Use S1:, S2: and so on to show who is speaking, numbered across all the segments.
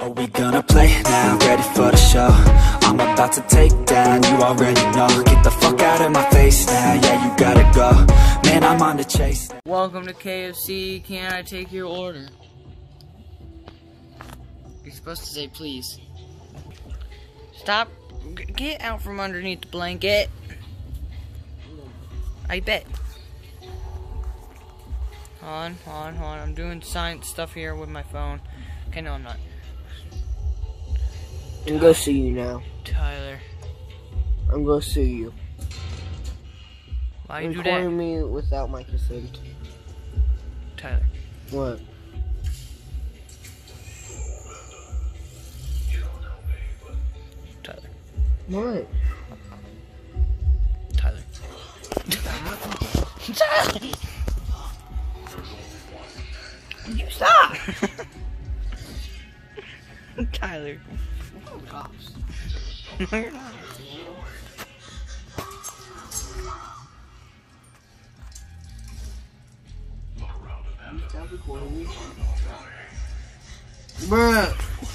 S1: Are we gonna play now? Ready for the show? I'm about to take down, you already know. Get the fuck out of my face now, yeah, you gotta go. Man, I'm on the chase.
S2: Welcome to KFC, can I take your order? You're supposed to say please. Stop, get out from underneath the blanket. I bet. Hold on, I'm doing science stuff here with my phone. Okay, no I'm not.
S3: I'm gonna sue you now.
S2: Tyler.
S3: I'm gonna sue you.
S2: Why you do that?
S3: Recording me without my consent.
S2: Tyler.
S3: What?
S2: Tyler.
S3: What?
S2: Tyler. Tyler! You stop! Tyler.
S3: Oh, cops.
S2: No, you're not.
S3: Stop recording me. Bruh!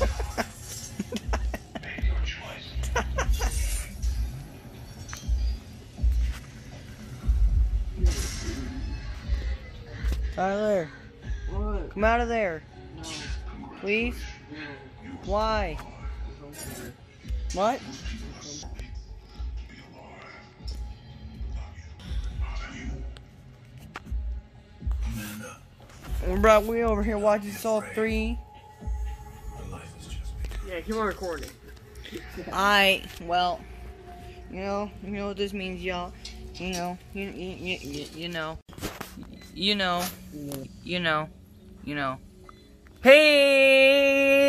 S2: Tyler.
S3: What?
S2: Come out of there.
S3: No.
S2: Please?
S3: No.
S2: Why? What? Bro, we over here watching Saw 3.
S3: Yeah, keep on recording.
S2: Well, you know what this means, y'all. You know. Hey!